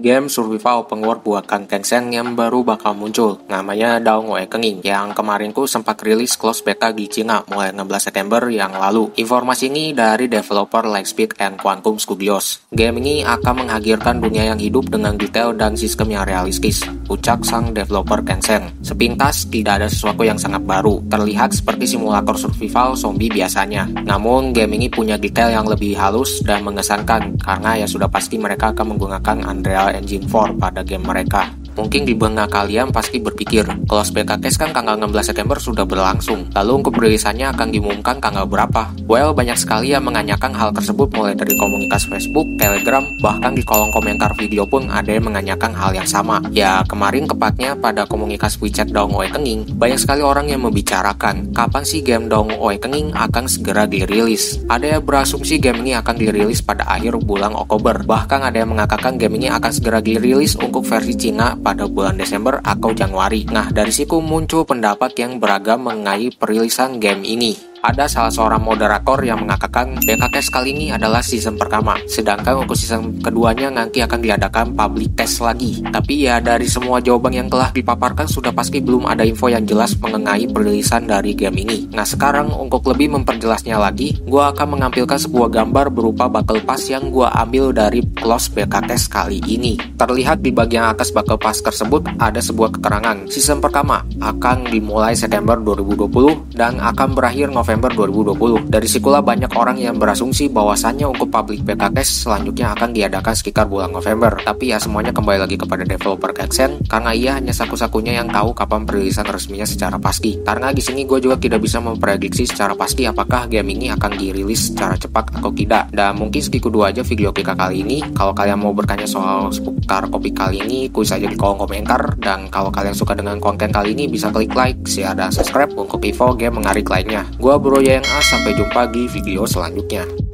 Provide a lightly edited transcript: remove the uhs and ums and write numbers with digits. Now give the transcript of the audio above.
game survival open world buatan Tencent yang baru bakal muncul, namanya Dawn Awakening, yang kemarin sempat rilis close beta di Cina mulai 16 September yang lalu. Informasi ini dari developer Lightspeed and Quantum Studios. Game ini akan menghadirkan dunia yang hidup dengan detail dan sistem yang realistis, ucap sang developer Tencent. Sepintas tidak ada sesuatu yang sangat baru, terlihat seperti simulator survival zombie biasanya. Namun game ini punya detail yang lebih halus dan mengesankan, karena ya sudah pasti mereka akan menggunakan Unreal Engine 4 pada game mereka. Mungkin di benak kalian pasti berpikir, close beta test kan tanggal 16 September sudah berlangsung, lalu untuk perilisannya akan diumumkan tanggal berapa? Well, banyak sekali yang menanyakan hal tersebut mulai dari komunitas Facebook, Telegram, bahkan di kolom komentar video pun ada yang menanyakan hal yang sama. Ya, kemarin tepatnya pada komunitas WeChat Dawn Awakening, banyak sekali orang yang membicarakan, kapan sih game Dawn Awakening akan segera dirilis? Ada yang berasumsi game ini akan dirilis pada akhir bulan Oktober, bahkan ada yang mengatakan game ini akan segera dirilis untuk versi Cina pada bulan Desember atau Januari. Nah, dari situ muncul pendapat yang beragam mengenai perilisan game ini. Ada salah seorang moderator yang mengatakan beta test kali ini adalah season pertama, sedangkan untuk season keduanya nanti akan diadakan public test lagi. Tapi ya dari semua jawaban yang telah dipaparkan sudah pasti belum ada info yang jelas mengenai perilisan dari game ini. Nah sekarang untuk lebih memperjelasnya lagi, gua akan menampilkan sebuah gambar berupa battle pass yang gua ambil dari close beta test kali ini. Terlihat di bagian atas battle pass tersebut ada sebuah keterangan. Season pertama akan dimulai September 2020 dan akan berakhir November 2020. Dari situlah banyak orang yang berasumsi bahwasannya untuk public beta test selanjutnya akan diadakan sekitar bulan November. Tapi ya semuanya kembali lagi kepada developer Tencent, karena ia hanya satu-satunya yang tahu kapan perilisan resminya secara pasti. Karena di sini gue juga tidak bisa memprediksi secara pasti apakah game ini akan dirilis secara cepat atau tidak. Dan mungkin segitu dulu aja video kita kali ini. Kalau kalian mau bertanya soal seputar topik kali ini, tulis aja di kolom komentar. Dan kalau kalian suka dengan konten kali ini, bisa klik like, share, dan subscribe untuk info game menarik lainnya. Gue Bro Yang A, sampai jumpa di video selanjutnya.